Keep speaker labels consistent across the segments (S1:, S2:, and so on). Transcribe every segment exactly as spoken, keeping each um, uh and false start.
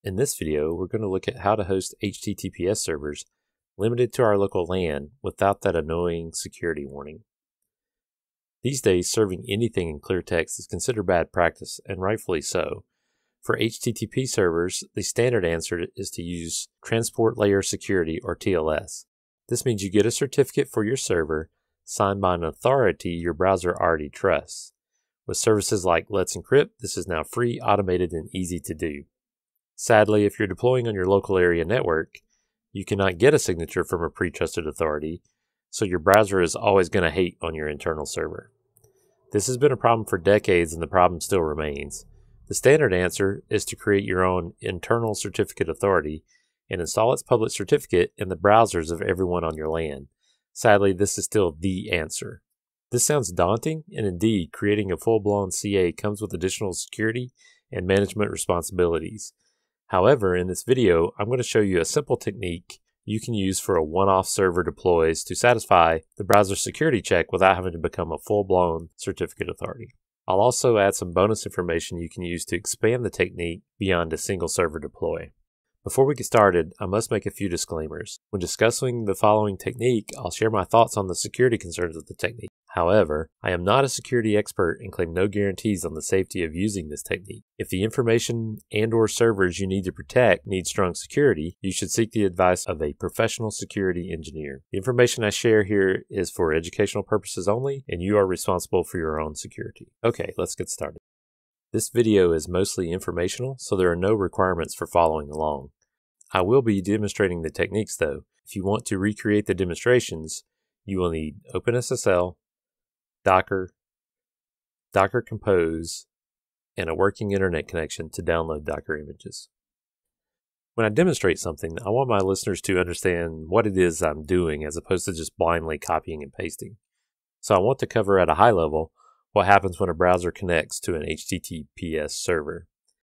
S1: In this video, we're going to look at how to host H T T P S servers limited to our local LAN without that annoying security warning. These days, serving anything in clear text is considered bad practice, and rightfully so. For H T T P servers, the standard answer is to use Transport Layer Security, or T L S. This means you get a certificate for your server signed by an authority your browser already trusts. With services like Let's Encrypt, this is now free, automated, and easy to do. Sadly, if you're deploying on your local area network, you cannot get a signature from a pre-trusted authority, so your browser is always going to hate on your internal server. This has been a problem for decades, and the problem still remains. The standard answer is to create your own internal certificate authority and install its public certificate in the browsers of everyone on your LAN. Sadly, this is still the answer. This sounds daunting, and indeed, creating a full-blown C A comes with additional security and management responsibilities. However, in this video, I'm going to show you a simple technique you can use for a one-off server deploys to satisfy the browser security check without having to become a full-blown certificate authority. I'll also add some bonus information you can use to expand the technique beyond a single server deploy. Before we get started, I must make a few disclaimers. When discussing the following technique, I'll share my thoughts on the security concerns of the technique. However, I am not a security expert and claim no guarantees on the safety of using this technique. If the information and or servers you need to protect need strong security, you should seek the advice of a professional security engineer. The information I share here is for educational purposes only, and you are responsible for your own security. Okay, let's get started. This video is mostly informational, so there are no requirements for following along. I will be demonstrating the techniques though. If you want to recreate the demonstrations, you will need OpenSSL, Docker, Docker Compose, and a working internet connection to download Docker images. When I demonstrate something, I want my listeners to understand what it is I'm doing as opposed to just blindly copying and pasting. So I want to cover at a high level what happens when a browser connects to an H T T P S server.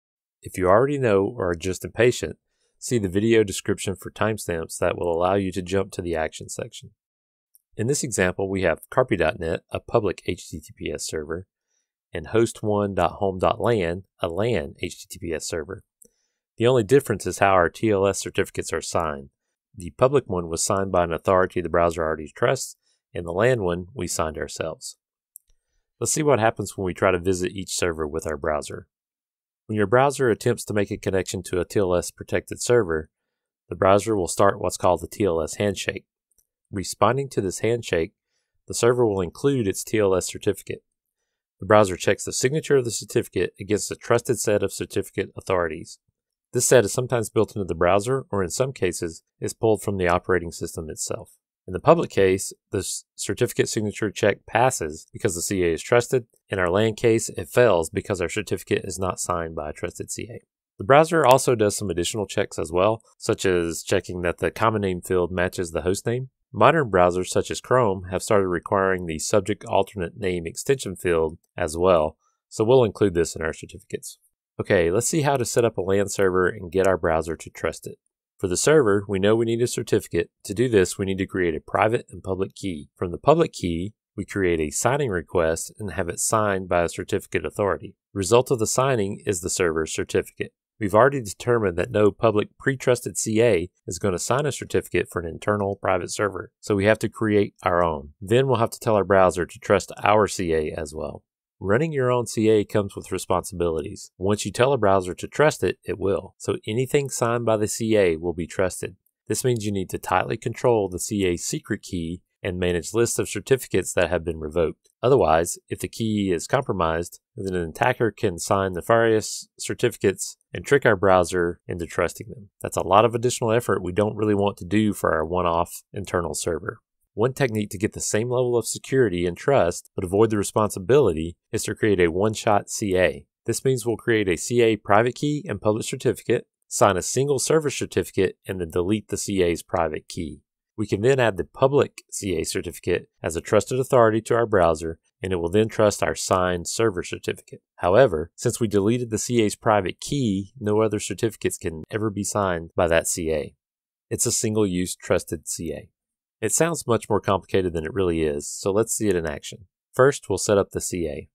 S1: If you already know or are just impatient, see the video description for timestamps that will allow you to jump to the action section. In this example, we have carpie dot net, a public H T T P S server, and host one dot home dot lan, a LAN H T T P S server. The only difference is how our T L S certificates are signed. The public one was signed by an authority the browser already trusts, and the LAN one we signed ourselves. Let's see what happens when we try to visit each server with our browser. When your browser attempts to make a connection to a T L S protected server, the browser will start what's called the T L S handshake. Responding to this handshake, the server will include its T L S certificate. The browser checks the signature of the certificate against a trusted set of certificate authorities. This set is sometimes built into the browser, or in some cases, is pulled from the operating system itself. In the public case, the certificate signature check passes because the C A is trusted. In our LAN case, it fails because our certificate is not signed by a trusted C A. The browser also does some additional checks as well, such as checking that the common name field matches the host name. Modern browsers such as Chrome have started requiring the subject alternate name extension field as well, so we'll include this in our certificates. Okay, let's see how to set up a LAN server and get our browser to trust it. For the server, we know we need a certificate. To do this, we need to create a private and public key. From the public key, we create a signing request and have it signed by a certificate authority. The result of the signing is the server's certificate. We've already determined that no public pre-trusted C A is going to sign a certificate for an internal private server, so we have to create our own. Then we'll have to tell our browser to trust our C A as well. Running your own C A comes with responsibilities. Once you tell a browser to trust it, it will. So anything signed by the C A will be trusted. This means you need to tightly control the C A's secret key and manage lists of certificates that have been revoked. Otherwise, if the key is compromised, then an attacker can sign nefarious certificates and trick our browser into trusting them. That's a lot of additional effort we don't really want to do for our one-off internal server. One technique to get the same level of security and trust, but avoid the responsibility, is to create a one-shot C A. This means we'll create a C A private key and public certificate, sign a single server certificate, and then delete the C A's private key. We can then add the public C A certificate as a trusted authority to our browser, and it will then trust our signed server certificate. However, since we deleted the C A's private key, no other certificates can ever be signed by that C A. It's a single-use trusted C A. It sounds much more complicated than it really is, so let's see it in action. First, we'll set up the C A.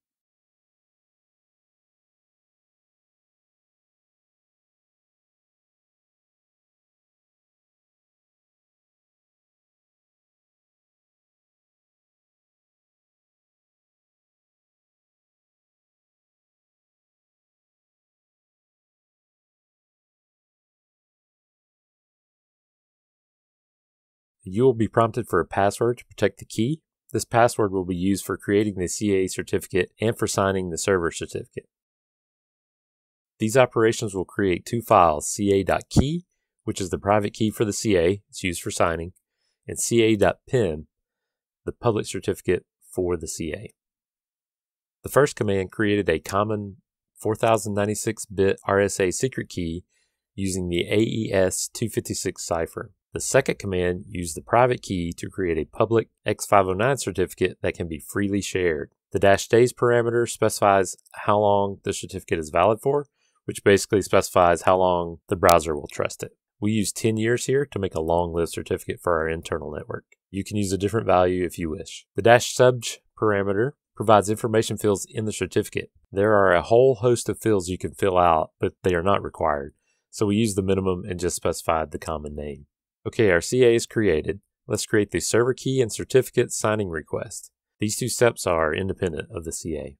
S1: You will be prompted for a password to protect the key. This password will be used for creating the C A certificate and for signing the server certificate. These operations will create two files, C A dot key, which is the private key for the C A, it's used for signing, and C A dot pin, the public certificate for the C A. The first command created a common four thousand ninety-six bit R S A secret key using the A E S two fifty-six cipher. The second command used the private key to create a public X five oh nine certificate that can be freely shared. The dash days parameter specifies how long the certificate is valid for, which basically specifies how long the browser will trust it. We use ten years here to make a long-lived certificate for our internal network. You can use a different value if you wish. The dash subj parameter provides information fields in the certificate. There are a whole host of fields you can fill out, but they are not required. So we use the minimum and just specified the common name. Okay, our C A is created. Let's create the server key and certificate signing request. These two steps are independent of the C A.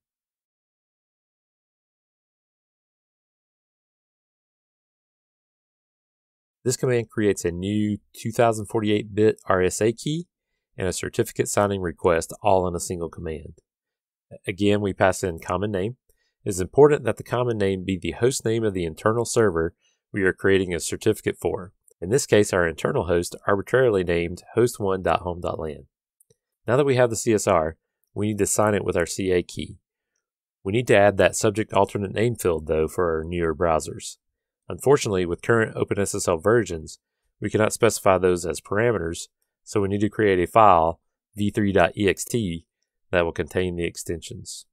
S1: This command creates a new two thousand forty-eight bit R S A key and a certificate signing request all in a single command. Again, we pass in common name. It is important that the common name be the host name of the internal server we are creating a certificate for. In this case, our internal host arbitrarily named host one dot home dot lan. Now that we have the C S R, we need to sign it with our C A key. We need to add that subject alternate name field, though, for our newer browsers. Unfortunately, with current OpenSSL versions, we cannot specify those as parameters, so we need to create a file, v three dot e x t, that will contain the extensions.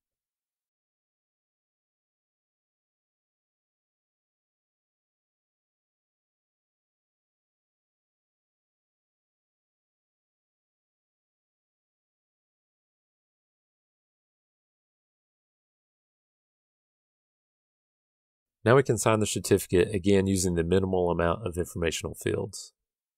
S1: Now we can sign the certificate, again using the minimal amount of informational fields.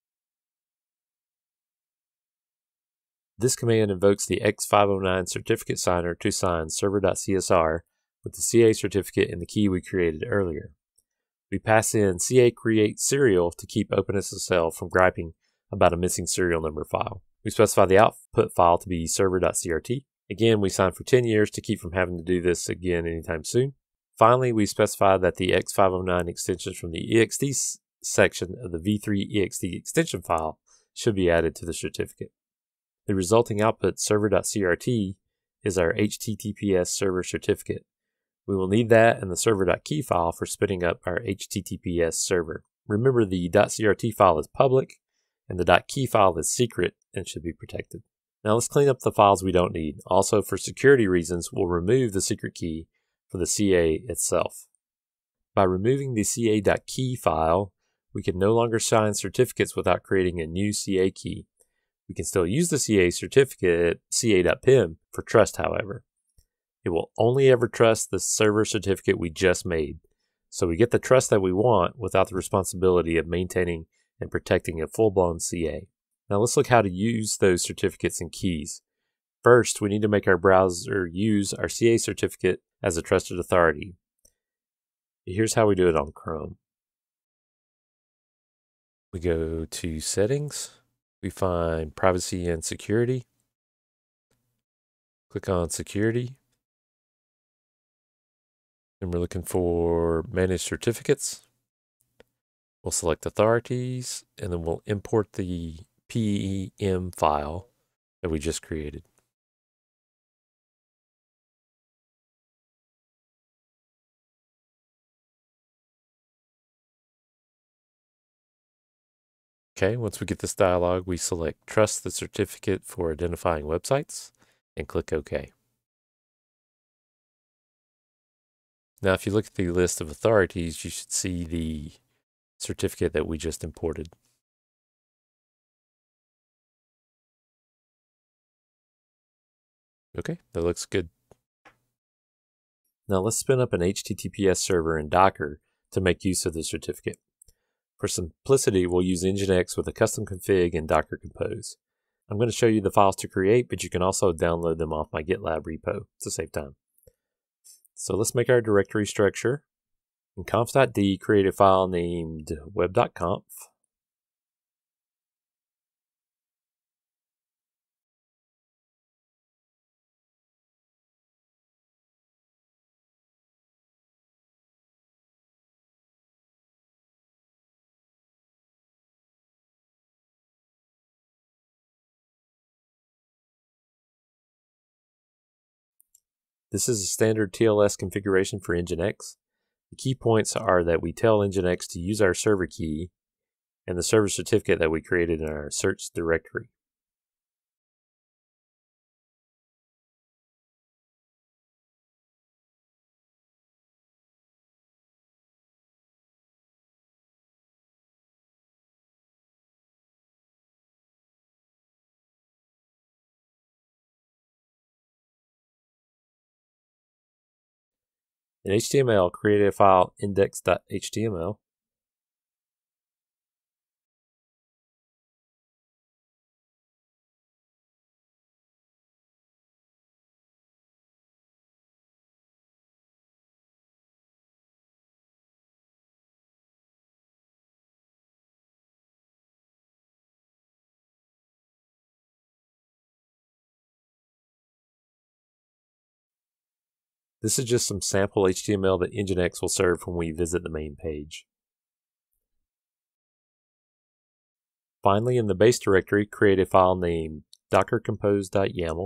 S1: This command invokes the X five oh nine certificate signer to sign server.csr with the C A certificate and the key we created earlier. We pass in C A create serial to keep OpenSSL from griping about a missing serial number file. We specify the output file to be server.crt. Again, we sign for ten years to keep from having to do this again anytime soon. Finally, we specify that the X five oh nine extensions from the ext section of the v three ext extension file should be added to the certificate. The resulting output server.crt is our H T T P S server certificate. We will need that and the server.key file for spinning up our H T T P S server. Remember, the .crt file is public and the .key file is secret and should be protected. Now let's clean up the files we don't need. Also, for security reasons, we'll remove the secret key for the C A itself. By removing the C A.key file, we can no longer sign certificates without creating a new C A key. We can still use the C A certificate, C A.pim, for trust, however. It will only ever trust the server certificate we just made, so we get the trust that we want without the responsibility of maintaining and protecting a full-blown C A. Now let's look how to use those certificates and keys. First, we need to make our browser use our C A certificate as a trusted authority. Here's how we do it on Chrome. We go to Settings. We find Privacy and Security. Click on Security. And we're looking for Manage Certificates. We'll select Authorities, and then we'll import the P E M file that we just created. Okay, once we get this dialog, we select Trust the Certificate for identifying websites and click OK. Now, if you look at the list of authorities, you should see the certificate that we just imported. Okay, that looks good. Now let's spin up an H T T P S server in Docker to make use of the certificate. For simplicity, we'll use Nginx with a custom config in Docker Compose. I'm going to show you the files to create, but you can also download them off my GitLab repo to save time. So let's make our directory structure. In conf.d, create a file named web.conf. This is a standard T L S configuration for Nginx. The key points are that we tell Nginx to use our server key and the server certificate that we created in our search directory. In H T M L, create a file index dot H T M L. This is just some sample H T M L that Nginx will serve when we visit the main page. Finally, in the base directory, create a file named docker compose dot yaml.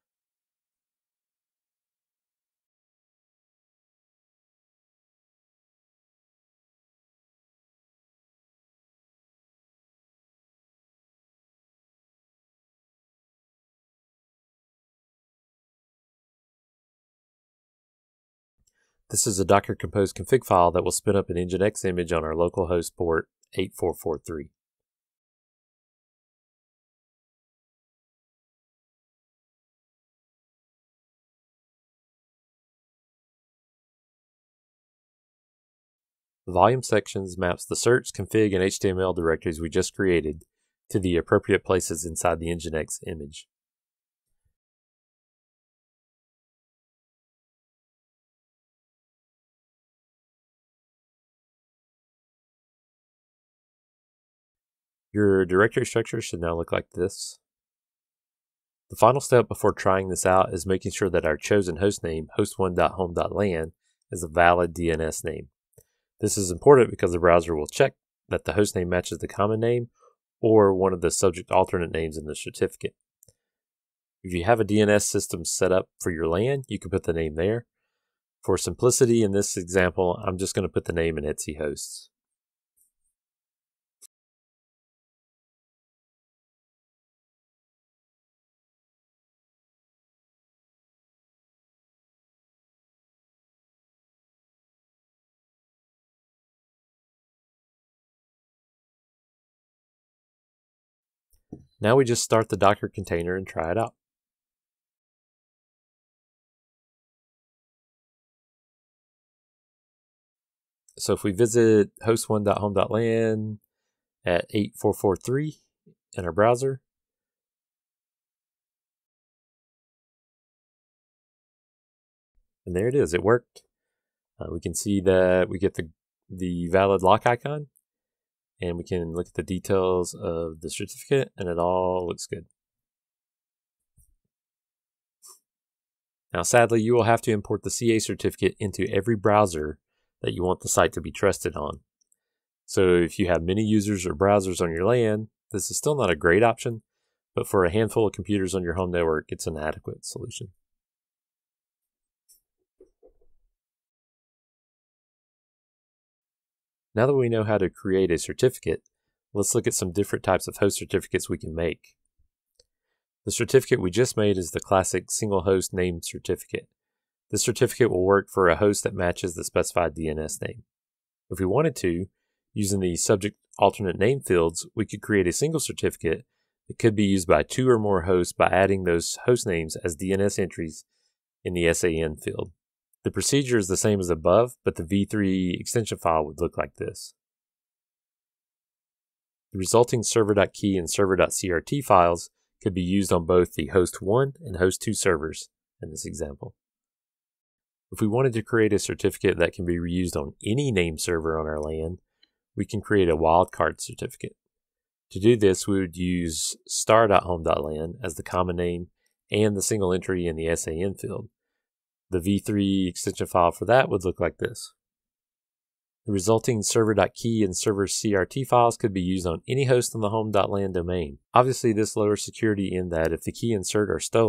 S1: This is a Docker Compose config file that will spin up an Nginx image on our localhost port eight four four three. The volume sections maps the search, config, and H T M L directories we just created to the appropriate places inside the Nginx image. Your directory structure should now look like this. The final step before trying this out is making sure that our chosen hostname, host one dot home dot lan, is a valid D N S name. This is important because the browser will check that the hostname matches the common name or one of the subject alternate names in the certificate. If you have a D N S system set up for your LAN, you can put the name there. For simplicity in this example, I'm just going to put the name in etc hosts. Now we just start the Docker container and try it out. So if we visit host one dot home dot lan at eight four four three in our browser, and there it is, it worked. Uh, we can see that we get the, the valid lock icon, and we can look at the details of the certificate, and it all looks good. Now, sadly, you will have to import the C A certificate into every browser that you want the site to be trusted on. So if you have many users or browsers on your LAN, this is still not a great option, but for a handful of computers on your home network, it's an adequate solution. Now that we know how to create a certificate, let's look at some different types of host certificates we can make. The certificate we just made is the classic single host name certificate. This certificate will work for a host that matches the specified D N S name. If we wanted to, using the subject alternate name fields, we could create a single certificate that could be used by two or more hosts by adding those host names as D N S entries in the S A N field. The procedure is the same as above, but the v three extension file would look like this. The resulting server.key and server.crt files could be used on both the host one and host two servers in this example. If we wanted to create a certificate that can be reused on any name server on our LAN, we can create a wildcard certificate. To do this, we would use star dot home dot lan as the common name and the single entry in the S A N field. The v three extension file for that would look like this. The resulting server.key and server.crt files could be used on any host on the home dot lan domain. Obviously, this lowers security in that if the key and cert are stolen,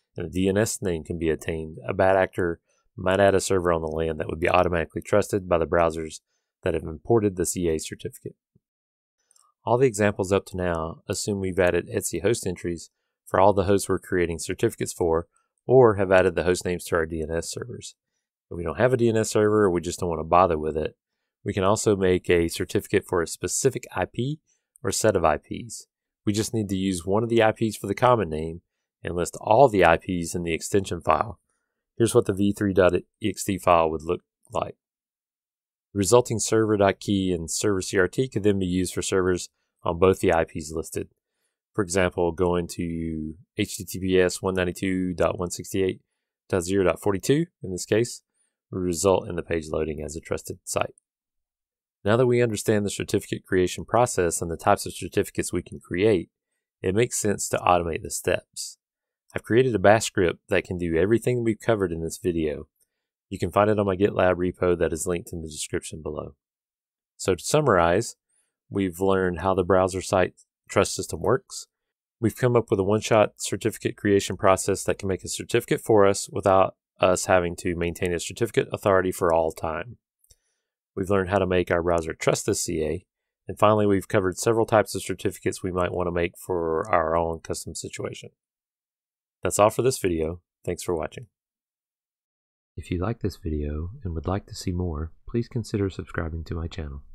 S1: and a D N S name can be attained, a bad actor might add a server on the LAN that would be automatically trusted by the browsers that have imported the C A certificate. All the examples up to now assume we've added Etsy host entries for all the hosts we're creating certificates for, or have added the host names to our D N S servers. If we don't have a D N S server or we just don't want to bother with it, we can also make a certificate for a specific I P or set of I Ps. We just need to use one of the I Ps for the common name and list all the I Ps in the extension file. Here's what the v three dot e x t file would look like. The resulting server.key and server C R T could then be used for servers on both the I Ps listed. For example, going to H T T P S one ninety-two dot one sixty-eight dot zero dot forty-two in this case would result in the page loading as a trusted site. Now that we understand the certificate creation process and the types of certificates we can create, it makes sense to automate the steps. I've created a bash script that can do everything we've covered in this video. You can find it on my GitLab repo that is linked in the description below. So to summarize, we've learned how the browser site trust system works. We've come up with a one-shot certificate creation process that can make a certificate for us without us having to maintain a certificate authority for all time. We've learned how to make our browser trust this C A. And finally, we've covered several types of certificates we might want to make for our own custom situation. That's all for this video. Thanks for watching. If you like this video and would like to see more, please consider subscribing to my channel.